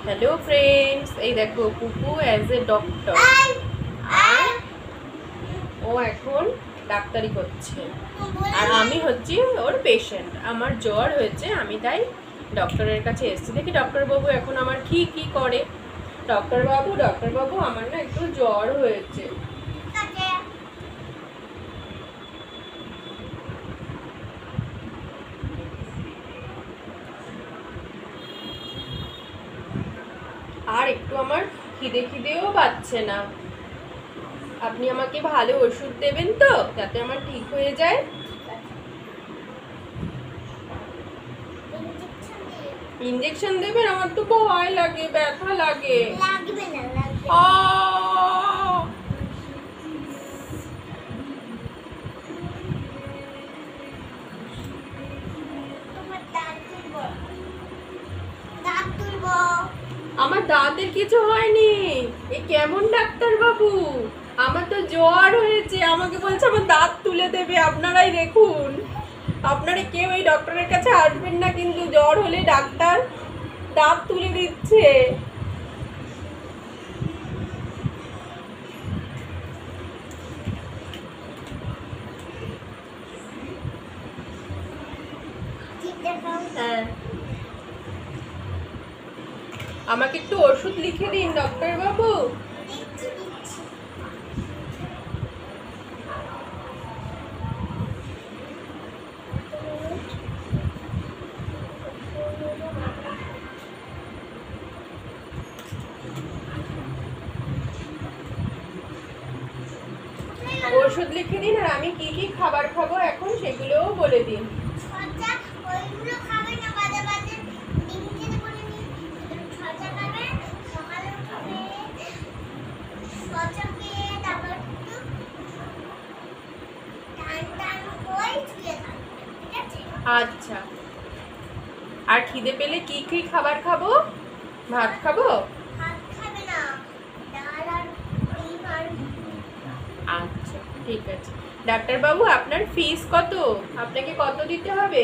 Hello friends, এই দেখো পুপু as a doctor. আর ও এখন ডাক্তারি করছে, আর আমি হচ্ছি ওর পেশেন্ট। আমার জ্বর হয়েছে, আমি তাই ডক্টরের কাছে এসেছি। দেখি ডক্টরবাবু এখন আমার কি কি করে। ডক্টরবাবু আমার না একটু জ্বর হয়েছে। আর একটু আমার খিদেও পাচ্ছে না। আপনি আমাকে ভালো ওষুধ দেবেন তো, যাতে আমার ঠিক হয়ে যায়। ইনজেকশন দেবেন? আমার তো ভয় লাগে, ব্যথা লাগে। আমার দাঁতের কিছু হয়নি। এ কেমন ডাক্তার বাবু? আমার তো জ্বর হয়েছে, আমাকে বলছে আমার দাঁত তুলে দেবে। আপনারাই দেখুন, আপনারা কেউ এই ডক্টরের কাছে আসবেন না, কিন্তু জ্বর হলে ডাক্তার দাঁত তুলে দিচ্ছে। হ্যাঁ, আমাকে একটু ওষুধ লিখে দিন ডক্টর বাবু। ওষুধ লিখে দিন, আর আমি কি কি খাবার খাবো এখন সেগুলোও বলে দিন। আচ্ছা, আর খিদে পেলে কি কি খাবার খাবো? ভাত খাবো? আচ্ছা, ঠিক আছে। ডাক্তারবাবু, আপনার ফিস কত? আপনাকে কত দিতে হবে?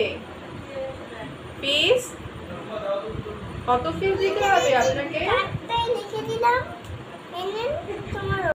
ফিস কত? ফিস দিতে হবে আপনাকে? লিখে দিলাম, তোমার